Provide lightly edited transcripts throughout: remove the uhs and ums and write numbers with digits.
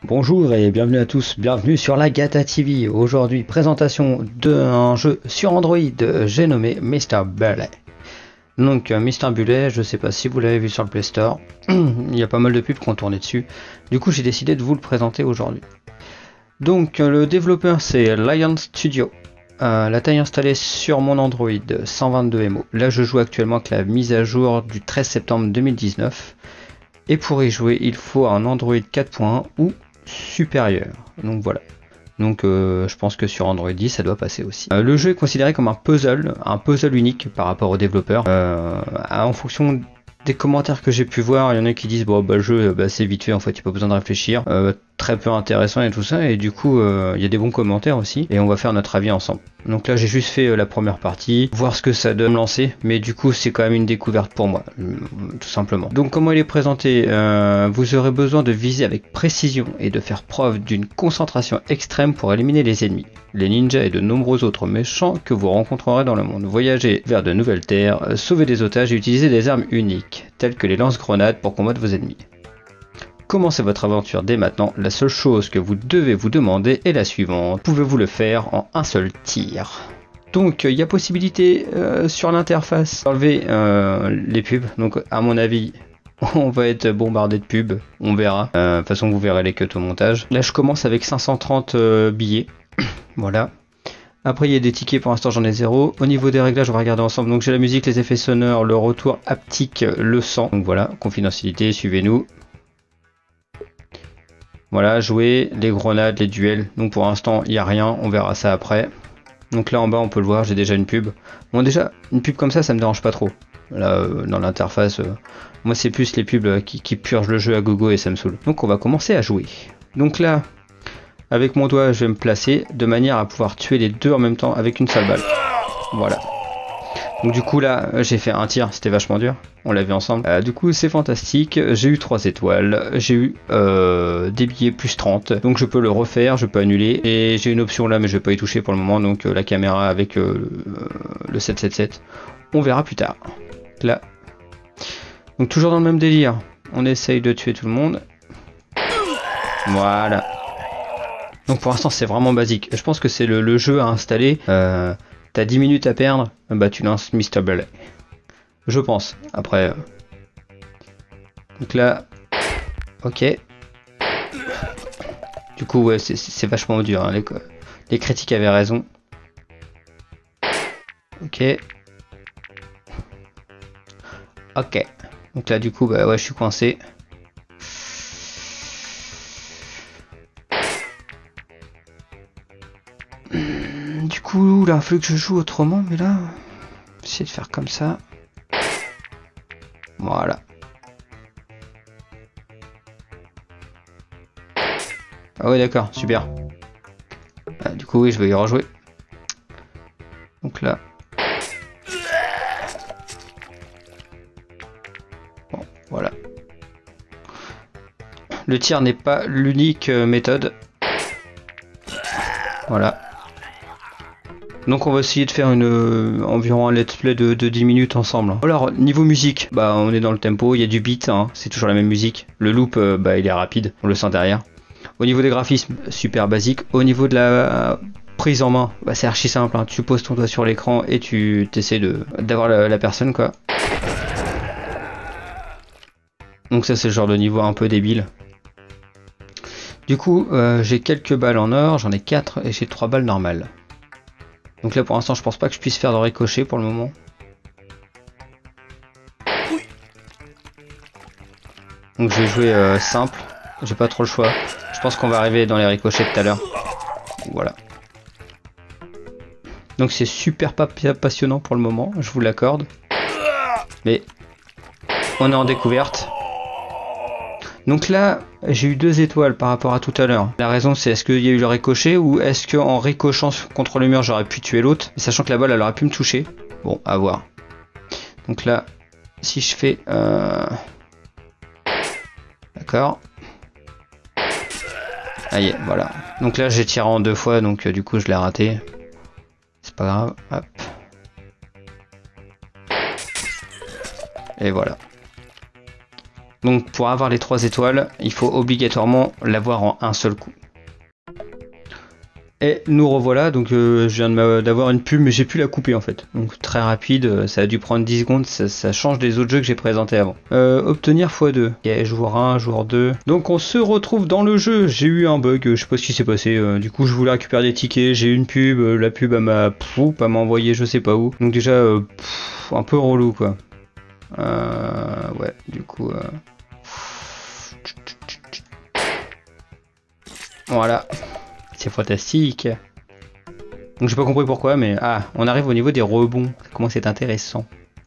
Bonjour et bienvenue à tous, bienvenue sur la Gata TV. Aujourd'hui, présentation d'un jeu sur Android, j'ai nommé Mr. Bullet. Donc Mr. Bullet, je sais pas si vous l'avez vu sur le Play Store, il y a pas mal de pubs qui ont tourné dessus. Du coup, j'ai décidé de vous le présenter aujourd'hui. Donc le développeur c'est Lion Studio. La taille installée sur mon Android 122 MO. Là je joue actuellement avec la mise à jour du 13 septembre 2019. Et pour y jouer, il faut un Android 4.1 ou supérieur. Donc voilà. Donc je pense que sur Android 10 ça doit passer aussi. Le jeu est considéré comme un puzzle unique par rapport aux développeurs. En fonction des commentaires que j'ai pu voir, il y en a qui disent bon bah le jeu c'est vite fait en fait, il n'y a pas besoin de réfléchir, très peu intéressant et tout ça, et du coup il y a des bons commentaires aussi, et on va faire notre avis ensemble. Donc là j'ai juste fait la première partie, voir ce que ça donne me lancer, mais du coup c'est quand même une découverte pour moi, tout simplement. Donc comment il est présenté, vous aurez besoin de viser avec précision et de faire preuve d'une concentration extrême pour éliminer les ennemis, les ninjas et de nombreux autres méchants que vous rencontrerez dans le monde. Voyager vers de nouvelles terres, sauver des otages et utiliser des armes uniques, telles que les lance-grenades pour combattre vos ennemis. Commencez votre aventure dès maintenant, la seule chose que vous devez vous demander est la suivante. Pouvez-vous le faire en un seul tir? Donc il y a possibilité sur l'interface d'enlever les pubs, donc à mon avis on va être bombardé de pubs, on verra. De toute façon vous verrez les cuts au montage. Là je commence avec 530 billets, voilà. Après il y a des tickets, pour l'instant j'en ai 0. Au niveau des réglages on va regarder ensemble. Donc j'ai la musique, les effets sonores, le retour haptique, le sang. Donc voilà, confidentialité, suivez-nous. Voilà, jouer, les grenades, les duels. Donc pour l'instant, il n'y a rien, on verra ça après. Donc là en bas, on peut le voir, j'ai déjà une pub. Bon déjà, une pub comme ça me dérange pas trop. Là, dans l'interface, moi c'est plus les pubs qui purgent le jeu à gogo et ça me saoule. Donc on va commencer à jouer. Donc là, avec mon doigt, je vais me placer de manière à pouvoir tuer les deux en même temps avec une seule balle. Voilà. Donc du coup là j'ai fait un tir, c'était vachement dur, on l'a vu ensemble. Du coup c'est fantastique, j'ai eu 3 étoiles, j'ai eu des billets plus 30, donc je peux le refaire, je peux annuler. Et j'ai une option là mais je vais pas y toucher pour le moment, donc la caméra avec le 777, on verra plus tard. Là. Donc toujours dans le même délire, on essaye de tuer tout le monde. Voilà. Donc pour l'instant c'est vraiment basique, je pense que c'est le jeu à installer. T'as 10 minutes à perdre, bah tu lances Mr. Bullet. Je pense. Après. Donc là. Ok. Du coup, ouais, c'est vachement dur. Hein. Les critiques avaient raison. Ok. Ok. Donc là, du coup, bah ouais, je suis coincé. Du coup, là, il faut que je joue autrement, mais là, essayer de faire comme ça. Voilà. Ah ouais, d'accord, super. Du coup, oui, je vais y rejouer. Donc là. Bon, voilà. Le tir n'est pas l'unique méthode. Voilà. Donc on va essayer de faire environ un let's play de 10 minutes ensemble. Alors niveau musique, bah on est dans le tempo, il y a du beat, hein, c'est toujours la même musique. Le loop, bah il est rapide, on le sent derrière. Au niveau des graphismes, super basique. Au niveau de la prise en main, bah c'est archi simple, hein. Tu poses ton doigt sur l'écran et tu essaies d'avoir la personne quoi. Donc ça c'est le genre de niveau un peu débile. Du coup j'ai quelques balles en or, j'en ai 4 et j'ai 3 balles normales. Donc là pour l'instant je pense pas que je puisse faire de ricochet pour le moment. Donc je vais jouer simple, j'ai pas trop le choix. Je pense qu'on va arriver dans les ricochets tout à l'heure. Voilà. Donc c'est super pas passionnant pour le moment, je vous l'accorde. Mais on est en découverte. Donc là, j'ai eu 2 étoiles par rapport à tout à l'heure. La raison c'est est-ce qu'il y a eu le ricochet ou est-ce qu'en ricochant contre le mur j'aurais pu tuer l'autre, sachant que la balle elle aurait pu me toucher. Bon, à voir. Donc là, si je fais... D'accord. Aïe, voilà. Donc là j'ai tiré en 2 fois, donc du coup je l'ai raté. C'est pas grave. Hop. Et voilà. Donc pour avoir les 3 étoiles, il faut obligatoirement l'avoir en un seul coup. Et nous revoilà, donc je viens d'avoir une pub mais j'ai pu la couper en fait. Donc très rapide, ça a dû prendre 10 secondes, ça change des autres jeux que j'ai présentés avant. Obtenir x2. Ok, jour 1, jour 2. Donc on se retrouve dans le jeu, j'ai eu un bug, je sais pas ce qui s'est passé. Du coup je voulais récupérer des tickets, j'ai eu une pub, la pub elle m'a envoyé je sais pas où. Donc déjà un peu relou quoi. Ouais, du coup... Voilà. C'est fantastique. Donc j'ai pas compris pourquoi, mais ah, on arrive au niveau des rebonds. Comment c'est intéressant.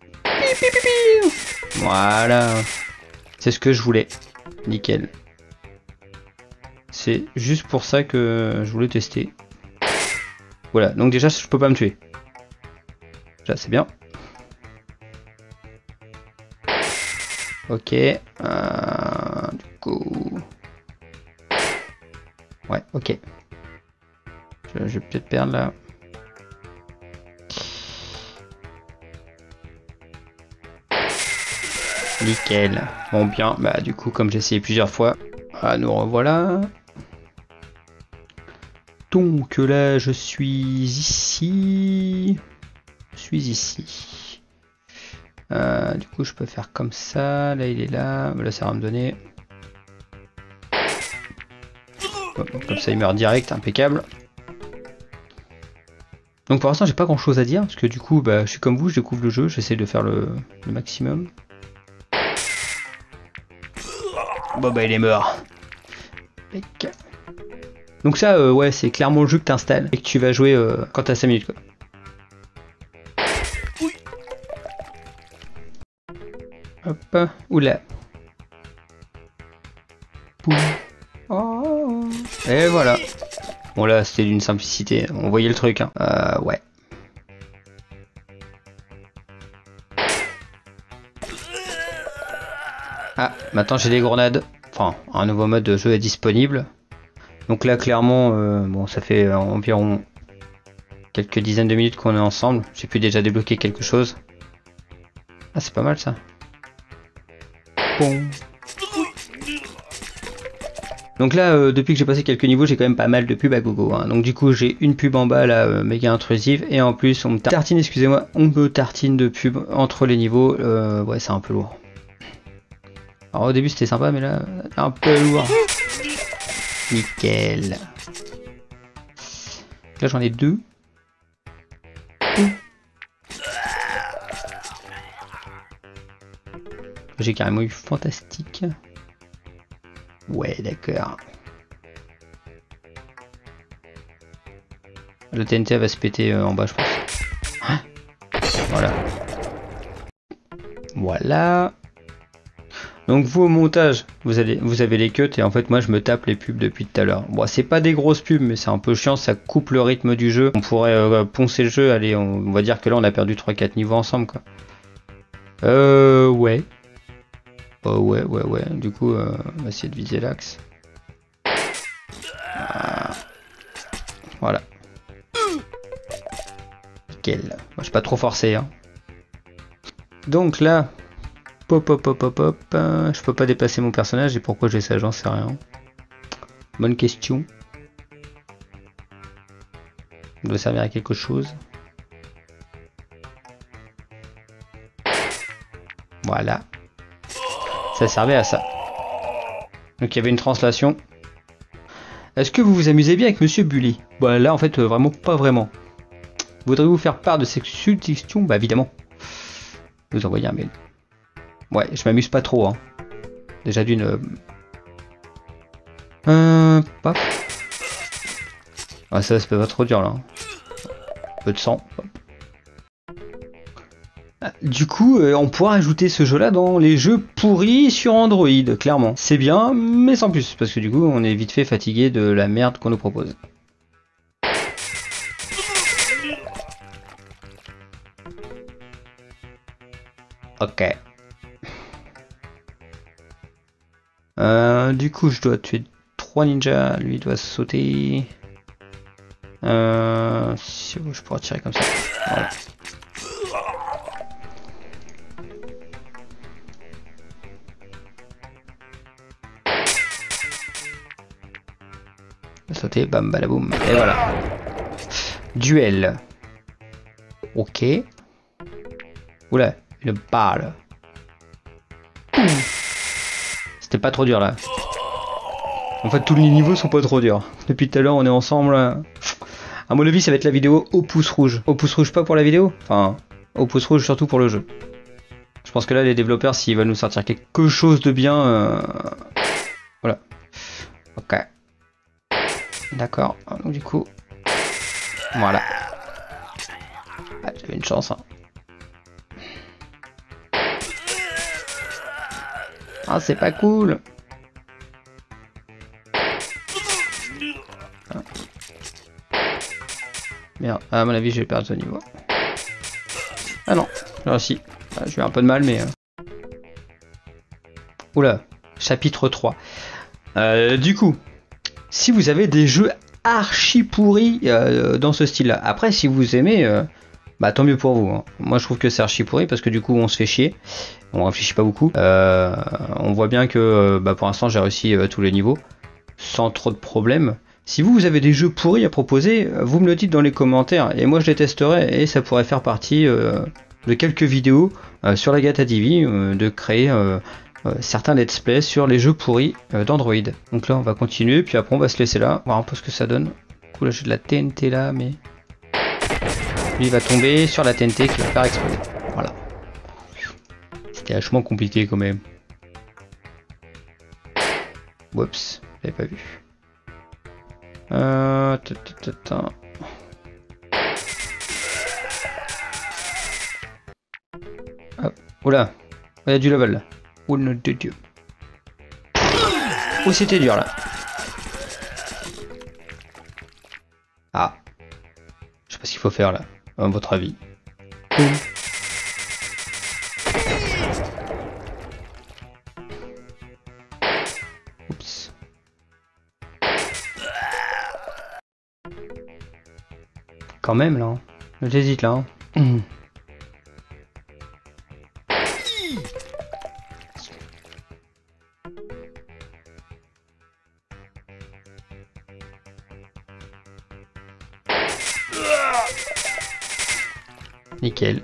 Voilà. C'est ce que je voulais. Nickel. C'est juste pour ça que je voulais tester. Voilà, donc déjà je peux pas me tuer. Déjà c'est bien. Ok. Du coup... Ouais, ok. Je vais peut-être perdre là. Nickel. Bon bien, bah du coup comme j'ai essayé plusieurs fois, nous revoilà. Donc là je suis ici. Je suis ici. Du coup je peux faire comme ça. Là il est là. Là ça va me donner. Comme ça il meurt direct, impeccable. Donc pour l'instant j'ai pas grand chose à dire, parce que du coup bah, je suis comme vous, je découvre le jeu, j'essaie de faire le maximum. Bon bah il est mort. Donc ça ouais c'est clairement le jeu que t'installes et que tu vas jouer quand t'as 5 minutes quoi. Hop, oula. Boum. Oh. Et voilà. Bon là c'était d'une simplicité, on voyait le truc hein. Ouais. Ah, maintenant j'ai des grenades. Enfin, un nouveau mode de jeu est disponible. Donc là clairement, bon ça fait environ quelques dizaines de minutes qu'on est ensemble. J'ai pu déjà débloquer quelque chose. Ah c'est pas mal ça. Bon. Donc là, depuis que j'ai passé quelques niveaux, j'ai quand même pas mal de pubs à gogo. Hein. Donc du coup, j'ai une pub en bas là, méga intrusive, et en plus, on me tartine, excusez-moi, on me tartine de pub entre les niveaux. Ouais, c'est un peu lourd. Alors au début, c'était sympa, mais là, un peu lourd. Nickel. Là, j'en ai 2. J'ai carrément eu fantastique. Ouais, d'accord. Le TNT va se péter en bas, je pense. Voilà. Voilà. Donc vous au montage, vous avez les cuts et en fait moi je me tape les pubs depuis tout à l'heure. Bon c'est pas des grosses pubs mais c'est un peu chiant, ça coupe le rythme du jeu. On pourrait poncer le jeu, allez on va dire que là on a perdu 3-4 niveaux ensemble quoi. Ouais. Oh ouais. Du coup on va essayer de viser l'axe. Voilà. Nickel. Moi je suis pas trop forcé hein. Donc là. Pop. Je peux pas déplacer mon personnage et pourquoi j'ai ça, j'en sais rien. Bonne question. Il doit servir à quelque chose. Voilà. Ça servait à ça. Donc il y avait une translation. Est-ce que vous vous amusez bien avec Monsieur Bully? Bah là en fait vraiment pas vraiment. Voudriez-vous faire part de ces suggestions? Bah évidemment. Vous envoyez un mail. Ouais, je m'amuse pas trop, hein. Déjà d'une... Paf. Ah ça c'est pas trop dur là. Un peu de sang. Du coup, on pourra ajouter ce jeu-là dans les jeux pourris sur Android, clairement. C'est bien, mais sans plus, parce que du coup, on est vite fait fatigué de la merde qu'on nous propose. Ok. Du coup, je dois tuer 3 ninjas. Lui doit sauter. Si je pourrais tirer comme ça. Voilà. Sauter, bam, balaboum. Et voilà. Duel. Ok. Oula, une balle. C'était pas trop dur là. En fait, tous les niveaux sont pas trop durs. Depuis tout à l'heure, on est ensemble. À mon avis, ça va être la vidéo au pouce rouge. Au pouce rouge, pas pour la vidéo. Enfin, au pouce rouge, surtout pour le jeu. Je pense que là, les développeurs, s'ils veulent nous sortir quelque chose de bien... Voilà. Ok. D'accord. Donc, du coup... Voilà. Ah, j'avais une chance. Hein. Ah, c'est pas cool. Ah. Merde, à mon avis, je vais perdre ce niveau. Ah non, j'ai réussi. Ah, j'ai eu un peu de mal, mais... Oula, chapitre 3. Du coup, si vous avez des jeux archi pourris dans ce style-là, après, si vous aimez, bah tant mieux pour vous. Hein. Moi, je trouve que c'est archi pourri parce que du coup, on se fait chier. On réfléchit pas beaucoup. On voit bien que bah, pour l'instant, j'ai réussi tous les niveaux sans trop de problèmes. Si vous avez des jeux pourris à proposer, vous me le dites dans les commentaires et moi je les testerai et ça pourrait faire partie de quelques vidéos sur la Gata TV de créer certains let's play sur les jeux pourris d'Android. Donc là on va continuer puis après on va se laisser là, voir un peu ce que ça donne. Du coup là j'ai de la TNT là mais lui il va tomber sur la TNT qui va faire exploser. Voilà. C'était vachement compliqué quand même. Oups, j'avais pas vu. Oula, il y a du level là. Oh nom de Dieu. Oh c'était dur là. Ah. Je sais pas ce qu'il faut faire là, à votre avis. Boum. Oups. Quand même là, hein. J'hésite là. Hein. Nickel.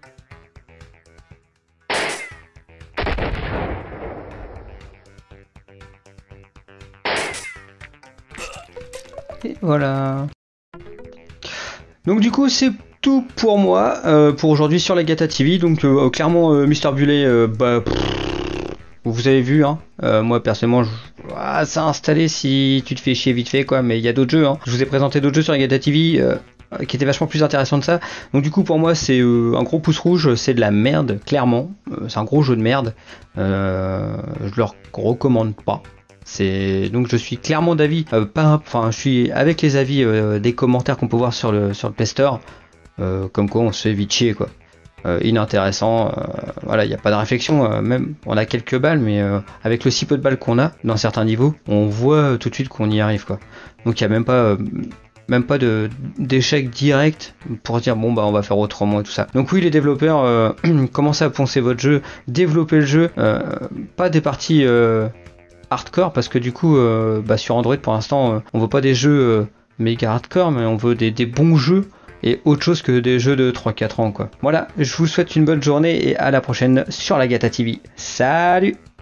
Et voilà. Donc du coup c'est tout pour moi pour aujourd'hui sur la Gata TV. Donc clairement Mister Bullet, bah, vous avez vu, hein. Moi personnellement, ça a installé si tu te fais chier vite fait quoi. Mais il y a d'autres jeux. Hein. Je vous ai présenté d'autres jeux sur la Gata TV qui étaient vachement plus intéressants que ça. Donc du coup pour moi c'est un gros pouce rouge, c'est de la merde clairement. C'est un gros jeu de merde. Je leur recommande pas. Donc je suis clairement d'avis, je suis avec les avis des commentaires qu'on peut voir sur le Play Store, comme quoi on se fait vite chier quoi, inintéressant, voilà, il n'y a pas de réflexion, même on a quelques balles, mais avec le si peu de balles qu'on a dans certains niveaux, on voit tout de suite qu'on y arrive quoi. Donc il n'y a même pas d'échec direct pour dire bon bah on va faire autrement et tout ça. Donc oui les développeurs, commencez à poncer votre jeu, développez le jeu, pas des parties hardcore parce que du coup sur Android pour l'instant on veut pas des jeux méga hardcore mais on veut des bons jeux et autre chose que des jeux de 3-4 ans quoi. Voilà, je vous souhaite une bonne journée et à la prochaine sur la Gata TV. Salut!